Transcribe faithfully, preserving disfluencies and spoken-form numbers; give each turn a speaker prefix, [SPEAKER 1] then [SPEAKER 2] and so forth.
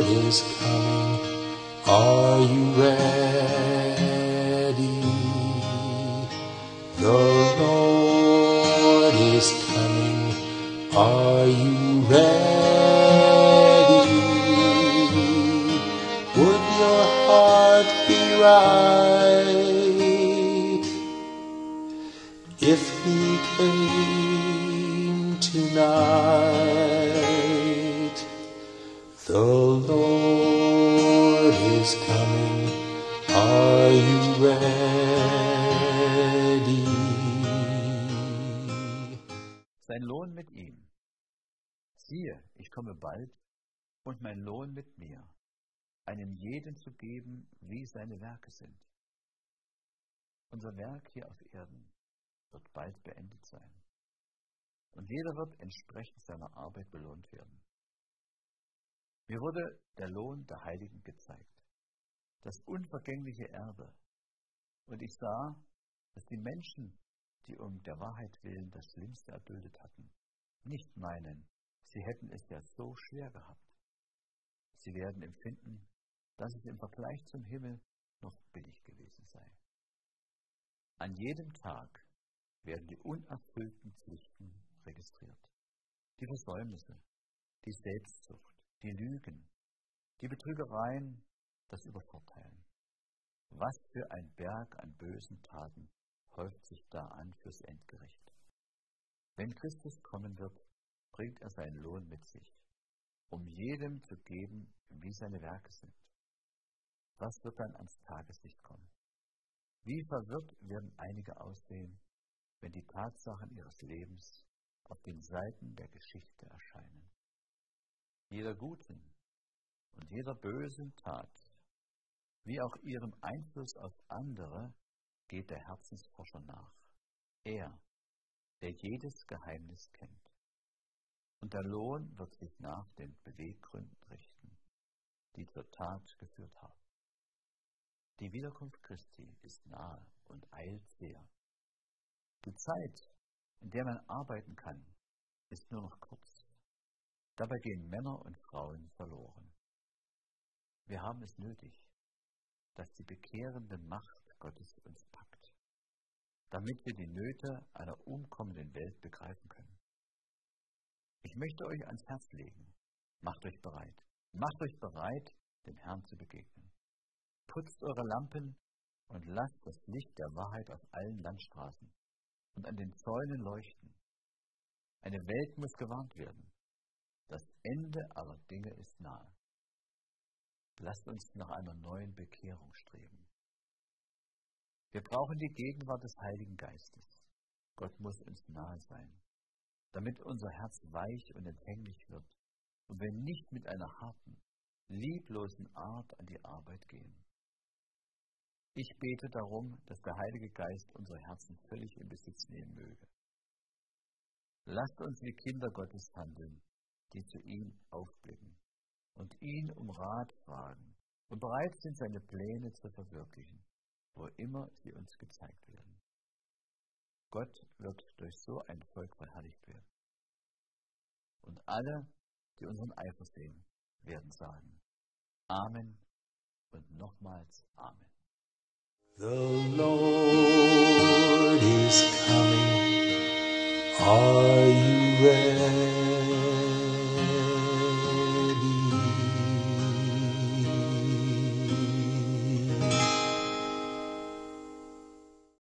[SPEAKER 1] is coming. Are you ready? The Lord is coming. Are you ready? Would your heart be right if he came tonight? The Lord is coming. Are you ready?
[SPEAKER 2] Sein Lohn mit ihm. Siehe, ich komme bald, und mein Lohn mit mir, einem jeden zu geben, wie seine Werke sind. Unser Werk hier auf Erden wird bald beendet sein, und jeder wird entsprechend seiner Arbeit belohnt werden. Mir wurde der Lohn der Heiligen gezeigt, das unvergängliche Erbe, und ich sah, dass die Menschen, die um der Wahrheit willen das Schlimmste erduldet hatten, nicht meinen, sie hätten es ja so schwer gehabt. Sie werden empfinden, dass es im Vergleich zum Himmel noch billig gewesen sei. An jedem Tag werden die unerfüllten Pflichten registriert. Die Versäumnisse, die Selbstsucht, die Lügen, die Betrügereien, das Übervorteilen. Was für ein Berg an bösen Taten häuft sich da an fürs Endgericht. Wenn Christus kommen wird, bringt er seinen Lohn mit sich, um jedem zu geben, wie seine Werke sind. Was wird dann ans Tageslicht kommen? Wie verwirrt werden einige aussehen, wenn die Tatsachen ihres Lebens auf den Seiten der Geschichte erscheinen. Jeder guten und jeder bösen Tat, wie auch ihrem Einfluss auf andere, geht der Herzensforscher nach. Er, der jedes Geheimnis kennt. Und der Lohn wird sich nach den Beweggründen richten, die zur Tat geführt haben. Die Wiederkunft Christi ist nahe und eilt sehr. Die Zeit, in der man arbeiten kann, ist nur noch kurz. Dabei gehen Männer und Frauen verloren. Wir haben es nötig, dass die bekehrende Macht Gottes uns packt, damit wir die Nöte einer umkommenden Welt begreifen können. Ich möchte euch ans Herz legen, macht euch bereit, macht euch bereit, dem Herrn zu begegnen. Putzt eure Lampen und lasst das Licht der Wahrheit auf allen Landstraßen und an den Zäunen leuchten. Eine Welt muss gewarnt werden. Das Ende aller Dinge ist nahe. Lasst uns nach einer neuen Bekehrung streben. Wir brauchen die Gegenwart des Heiligen Geistes. Gott muss uns nahe sein, damit unser Herz weich und empfänglich wird und wir nicht mit einer harten, lieblosen Art an die Arbeit gehen. Ich bete darum, dass der Heilige Geist unsere Herzen völlig in Besitz nehmen möge. Lasst uns wie Kinder Gottes handeln, die zu ihm aufblicken und ihn um Rat fragen und bereit sind, seine Pläne zu verwirklichen, wo immer sie uns gezeigt werden. Gott wird durch so ein Volk verherrlicht werden. Und alle, die unseren Eifer sehen, werden sagen, Amen und nochmals Amen.
[SPEAKER 1] The Lord is coming. Are you ready?